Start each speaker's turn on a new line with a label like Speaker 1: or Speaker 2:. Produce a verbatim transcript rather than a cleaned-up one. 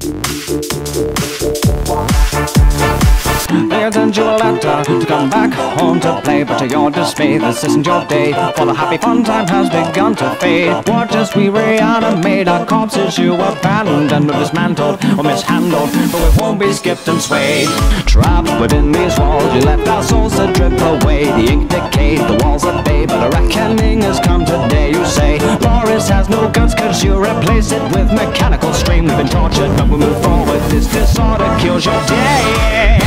Speaker 1: They send you a letter to come back home to play, but to your dismay, this isn't your day, for the happy fun time has begun to fade. Watch as we reanimate our corpses you abandoned or dismantled or mishandled, but we won't be skipped and swayed. Trapped within these walls, you left our souls to drip away. The ink decayed, the walls at bay, but a reckoning has come today. You say Boris has no guts cause you replace it with mechanical stream. We've been tortured but we move forward, this disorder kills your day.